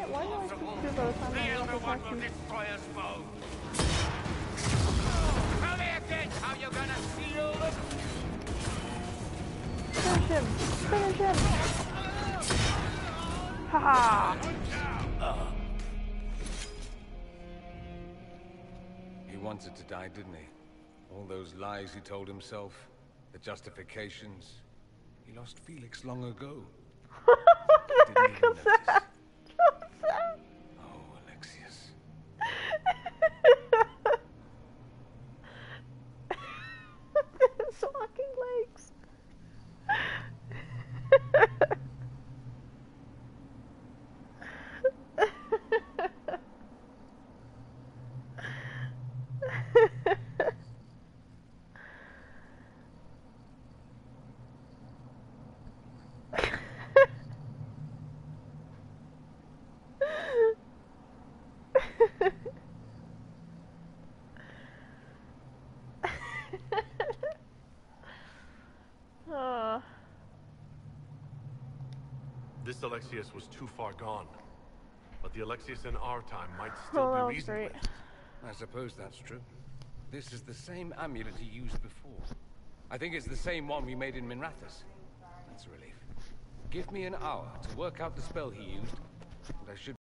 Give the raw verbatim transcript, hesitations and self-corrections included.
why do I keep do by the time I have to attack you? Destroy us both. Tell me again how you're gonna seal them. Finish him! Finish him! Haha! He wanted to die, didn't he? All those lies he told himself, the justifications. He lost Felix long ago. Didn't even notice. Oh, Alexius. His walking legs. uh. This Alexius was too far gone. But the Alexius in our time might still Oh, that be was reasoned great. with. I suppose that's true. This is the same amulet he used before. I think it's the same one we made in Minrathous. That's a relief. Give me an hour to work out the spell he used, and I should